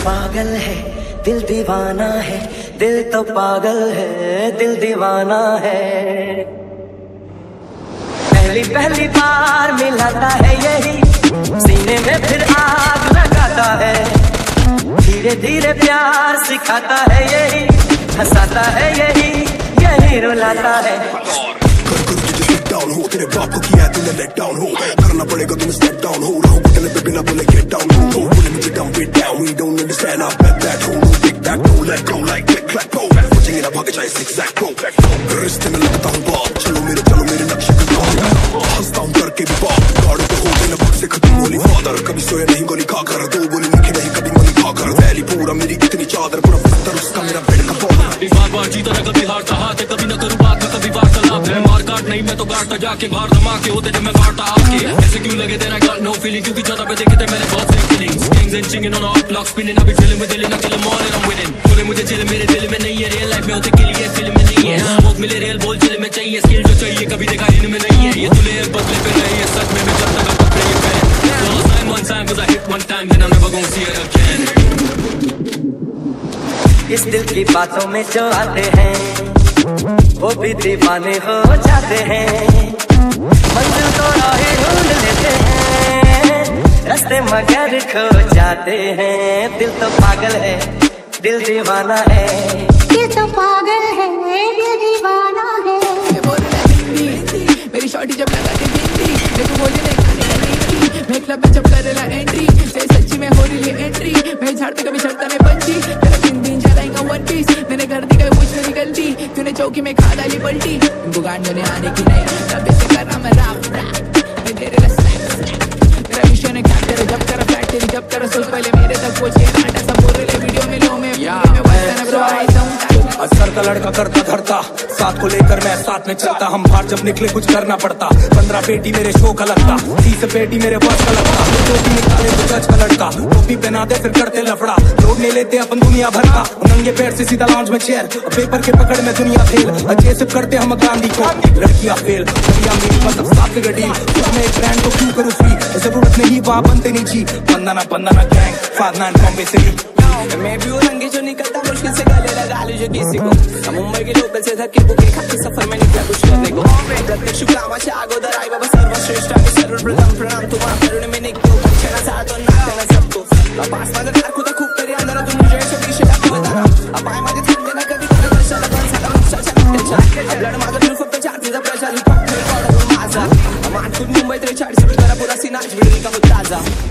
पागल है, दिल दीवाना है, दिल तो पागल है, दिल दीवाना है। पहली पहली बार मिलाता है यही, सीने में फिर आग लगाता है। धीरे धीरे प्यार सिखाता है यही, हंसाता है यही, यही रुलाता है। डाउन हो तेरे बाप को किया तूने लेट डाउन हो, करना पड़ेगा तुम्हें स्टेप डाउन हो। रहो बटन पे बिना बोले गेट डाउन हो, बोले मुझे down wait down, we don't understand I bet that हो। No tick tack no let go like click clack go, बचेंगे ना भागे चाहे zigzag go। रिश्ते में लगता हूँ बाप, चलो मेरे नक्शे पे गाओ। हंसता हूँ करके भी बाप, गाड़ी पे हो बिना भग से खत्म होली फादर। कभी सोया नहीं गोली खाकर, दो गोली लिखे नहीं कभी गोली खाकर। वैली पूरा मेरी कितनी चादर, पूरा बिस्तर उसका मेरा बेड का बॉर्डर। बार बार जीता ना कभी हारता, हाथ कभी न करूँ बात में कभी वार्तालाप है। मार काट नहीं मैं तो गाड़ता जाके, बाहर धमाके होते थे मैं गाड़ता आके। ऐसे क्यों लगे थे ना गॉट नो फीलिंग, क्योंकि 14 पे देखे थे मैंने बहुत से feelings. Kings and clinging on a block spinning, अभी chilling with दिल ना kill 'em all and I'm winning। बोले मुझे चिल मेरे दिल में नहीं है, रियल लाइफ में होते के लिए फिल्म में नहीं है। स्मोक मिले रियल बोल चिल में चाहिए, स्किल जो चाहिए कभी देखा इनमें नहीं है। ये तुले बदले पे रही है सच में, मैं जब तक अब प्ले पे sign one time cause I hit one time then I'm never gonna see it again। इस दिल की बातों में जो आते हैं वो भी दीवाने हो जाते हैं। मंजिल तो राहें ढूंढ लेते हैं, रास्ते मगर खो जाते हैं। दिल तो पागल है, दिल दीवाना है, दिल तो पागल है, दिल दीवाना है। मैं बोल रहा हिंदी, मेरी शॉर्टी जब लगा के हिंदी, देखो बोले नहीं मैं क्लब में जब करेला एंट्री, से सच्ची में हो रही है एंट्री। मैं झाड़ते कभी चढ़ता मैं पंची, तेरा दिन जलाएगा वन पीस। मैंने कर दी गई मुझ मेरी गलती, तूने चौकी में खा डाली पलटी। इनको गांडों ने आने की नहीं, तब से कर रहा मैं रैप मैं तेरे मेरा विषय ने क्या तेरे जब तेरा फ्लैट तेरी जब तेरा सोच पहले मेरे तक पहुंचे। घंटा सब बोल रहे वीडियो में लो मैं असर का लड़का करता धरता, साथ को लेकर मैं साथ में चलता। हम बाहर जब निकले कुछ करना पड़ता, 15 पेटी मेरे शो का लगता, 30 पेटी मेरे बस का लगता। टोपी निकाले तो जज का लड़का, टोपी पहनाते फिर करते लफड़ा। लोग ले लेते अपन दुनिया भर का, नंगे पैर से सीधा लॉन्च में चेयर। पेपर के पकड़ में दुनिया फेल, अच्छे से करते हम गांधी को। लड़कियां फेल, दुनिया मेरी मतलब साथ गडी। मैं एक ब्रांड को क्यों करूँ फ्री, जरूरत नहीं वहाँ बनते नहीं जी। बंदाना गैंग फादना बॉम्बे से मैं भी वो रंगे जो निकलता मुश्किल से गले लगा लो जो किसी को। मुंबई के लोकल से धक्के बुके खाते सफर में निकला कुछ करने को। प्रत्येक शुक्रामाच्या अगोदर आई बाबा सर्वश्रेष्ठ आणि सर्वप्रथम प्रणाम तुम्हा करुणे में निघतो क्षणाचा तो नात्याने जपतो। पास माझं दार खुदा खूप तरी अंधारातून तुझ्या दिशे दाखवताना पाय माझे थांबले ना कधी कधी वर्षाला पण साधा वृक्षाच्या ब्लड माझं दूर फक्त छातीचा प्रचार माझा मानकून मुंबई 43 करा पुरा सिनाज वेळी का ताजा।